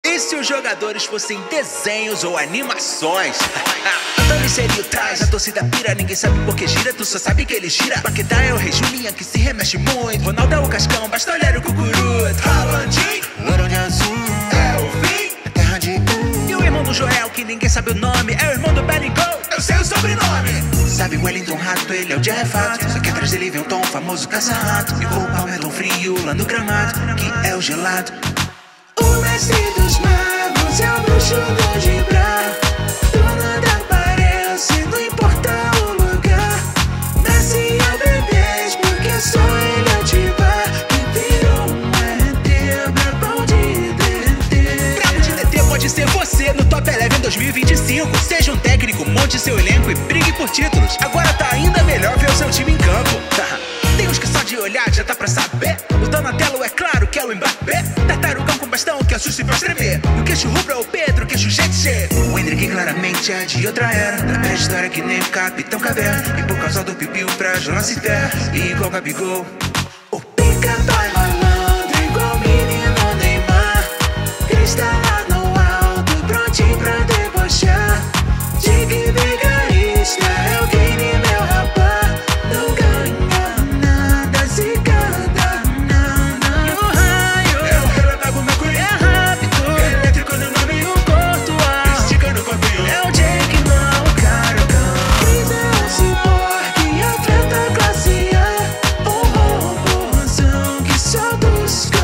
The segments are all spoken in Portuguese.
E se os jogadores fossem desenhos ou animações? Antônio seria o trás, a torcida pira, ninguém sabe por que gira, tu só sabe que ele gira. Paquetá é o rei Julinha que se remexe muito, Ronaldo é o Cascão, basta olhar o cucuruto. Haalandinho, Louro de azul, é o fim, é terra de e o irmão do Joel, que ninguém sabe o nome, é o irmão do Bellingham, eu sei o sobrenome. Sabe o Wellington Rato, ele é o Jeff Fato. Só que atrás dele vem um tom famoso caça-rato. E o palmo é tão frio lá no gramado, que é o gelado. O mestre dos magos é o bruxo do Gibrar. Dono da aparência, não importa o lugar. Nasce a bebês, porque só ele ativar. Que virou um ET, brabão de DT. Brabo de DT pode ser você no Top Eleven 2025. Seja um técnico, monte seu elenco e brigue por títulos. Agora tá ainda melhor ver o seu time em campo. Tem uns que só de olhar já tá pra saber. O Donatello é claro que é o Mbappé. Tartarugão com bastão que assusta e faz tremer. O queixo rubro é o Pedro, o queixo Jetche. O Hendrick claramente é de outra era. Da pré-história que nem o Capitão Caverna. E por causa do piu-piu pra Jonas se terra. E igual Gabigol, o pica vai malandro igual menino Neymar. Crista lá no alto, prontinho pra debochar. Digue vigarista, é o game, meu rapá. Não ganha nada, se cada não. E o raio É o relatago Mercury, é rápido, é elétrico no nome. e o Courtois Estica no corpinho, é o Jake, não o Carocão. Cris é o ciborgue, atleta classe A. Um robôzão que só busca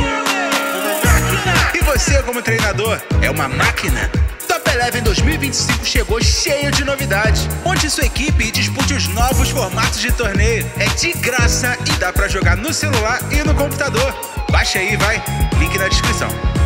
E você, como treinador, é uma máquina? Top Eleven 2025 chegou cheio de novidades. Monte sua equipe e dispute os novos formatos de torneio. É de graça e dá pra jogar no celular e no computador. Baixa aí, vai. Link na descrição.